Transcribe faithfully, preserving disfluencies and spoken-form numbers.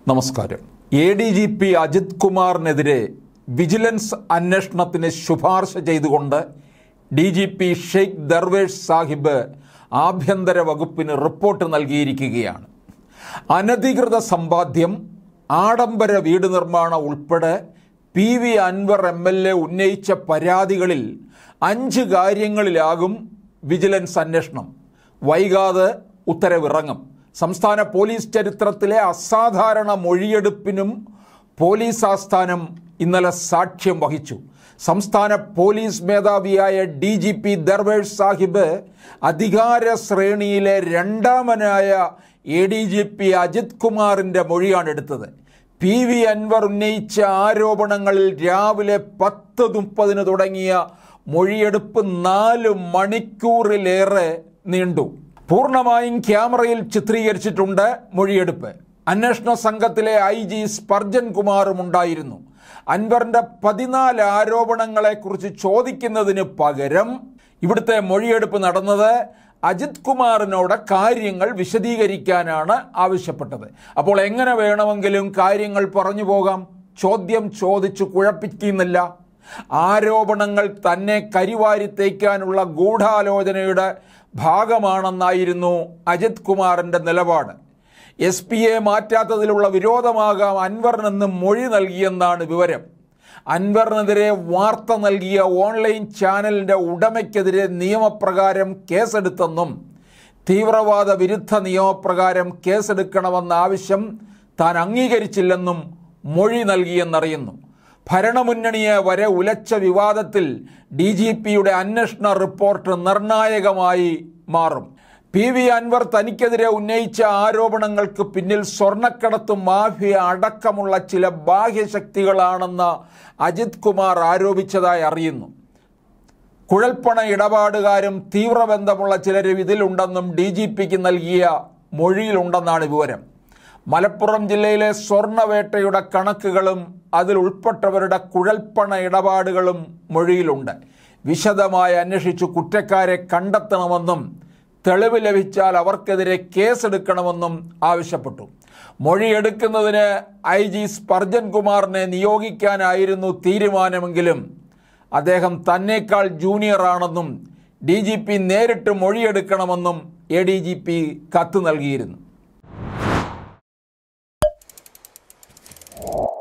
നമസ്കാരം. A D G P Ajith കുമാറിനെതിരെ vigilance അന്വേഷണത്തിന് ശുപാർശ ചെയ്തുകൊണ്ട് D G P Sheikh Darvesh Sahib ആഭ്യന്തര വകുപ്പിന് റിപ്പോർട്ട് നൽകിയിരിക്കുകയാണ്. അനധികൃത സമ്പാദ്യം, ആഡംബര വീട് നിർമ്മാണം ഉൾപ്പെടെ P V Anvar M L A ഉന്നയിച്ച പരാതികളിൽ അഞ്ച് കാര്യങ്ങളിലാകും വിജിലൻസ് അന്വേഷണം. വൈകാതെ ഉത്തരവിറങ്ങും. സംസ്ഥാന പോലീസ് ചരിത്രത്തിലെ അസാധാരണ മൊഴിയെടുപ്പിനും പോലീസ് ആസ്ഥാനം ഇന്നലെ സാക്ഷ്യം വഹിച്ചു. സംസ്ഥാന പോലീസ് മേധാവിയായ D G P Darvesh Saheb അധികാര ശ്രേണിയിലെ രണ്ടാമനായ A D G P Ajith കുമാറിൻ്റെ മൊഴിയാണ് എടുത്തത്. പി വി അൻവർ ഉന്നയിച്ച ആരോപണങ്ങളിൽ രാവിലെ പത്ത് മുപ്പതിന് തുടങ്ങിയ മൊഴിയെടുപ്പ് നാല് മണിക്കൂറിലേറെ നീണ്ടു. പൂർണ്ണമായും ക്യാമറയിൽ ചിത്രീകരിച്ചിട്ടുണ്ട് മൊഴിയെടുപ്പ്. അന്വേഷണ സംഘത്തിലെ ഐ ജി സ്പർജൻ കുമാറും ഉണ്ടായിരുന്നു. അൻവറിൻ്റെ പതിനാല് ആരോപണങ്ങളെക്കുറിച്ച് ചോദിക്കുന്നതിന് പകരം ഇവിടുത്തെ മൊഴിയെടുപ്പ് നടന്നത് അജിത് കുമാറിനോട് കാര്യങ്ങൾ വിശദീകരിക്കാനാണ് ആവശ്യപ്പെട്ടത്. അപ്പോൾ എങ്ങനെ വേണമെങ്കിലും കാര്യങ്ങൾ പറഞ്ഞു പോകാം. ചോദ്യം ചോദിച്ചു കുഴപ്പിക്കുന്നില്ല. ആരോപണങ്ങൾ തന്നെ കരിവാരി തേക്കാനുള്ള ഗൂഢാലോചനയുടെ ഭാഗമാണെന്നായിരുന്നു അജിത് കുമാറിൻ്റെ നിലപാട്. എസ് പിയെ മാറ്റാത്തതിലുള്ള വിരോധമാകാം അൻവറിനെന്ന് മൊഴി നൽകിയെന്നാണ് വിവരം. അൻവറിനെതിരെ വാർത്ത നൽകിയ ഓൺലൈൻ ചാനലിൻ്റെ ഉടമയ്ക്കെതിരെ നിയമപ്രകാരം കേസെടുത്തെന്നും തീവ്രവാദ വിരുദ്ധ നിയമപ്രകാരം കേസെടുക്കണമെന്ന ആവശ്യം താൻ അംഗീകരിച്ചില്ലെന്നും മൊഴി നൽകിയെന്നറിയുന്നു. ഭരണമുന്നണിയെ വരെ ഉലച്ച വിവാദത്തിൽ ഡി ജി പിയുടെ അന്വേഷണ റിപ്പോർട്ട് നിർണായകമായി മാറും. പി വി അൻവർ തനിക്കെതിരെ ഉന്നയിച്ച ആരോപണങ്ങൾക്ക് പിന്നിൽ സ്വർണ്ണക്കടത്ത് മാഫിയ അടക്കമുള്ള ചില ബാഹ്യശക്തികളാണെന്ന് അജിത് കുമാർ ആരോപിച്ചതായി അറിയുന്നു. കുഴൽപ്പണ ഇടപാടുകാരും തീവ്രബന്ധമുള്ള ചിലരും ഇതിലുണ്ടെന്നും ഡി ജി പിക്ക് നൽകിയ മൊഴിയിലുണ്ടെന്നാണ് വിവരം. മലപ്പുറം ജില്ലയിലെ സ്വർണ്ണവേട്ടയുടെ കണക്കുകളും അതിൽ ഉൾപ്പെട്ടവരുടെ കുഴൽപ്പണ ഇടപാടുകളും മൊഴിയിലുണ്ട്. വിശദമായി അന്വേഷിച്ചു കുറ്റക്കാരെ കണ്ടെത്തണമെന്നും തെളിവ് ലഭിച്ചാൽ അവർക്കെതിരെ കേസെടുക്കണമെന്നും ആവശ്യപ്പെട്ടു. മൊഴിയെടുക്കുന്നതിന് ഐ ജി സ്പർജൻ കുമാറിനെ നിയോഗിക്കാനായിരുന്നു തീരുമാനമെങ്കിലും അദ്ദേഹം തന്നേക്കാൾ ജൂനിയറാണെന്നും ഡി ജി പി നേരിട്ട് മൊഴിയെടുക്കണമെന്നും എ ഡി ജി പി കത്ത് നൽകിയിരുന്നു.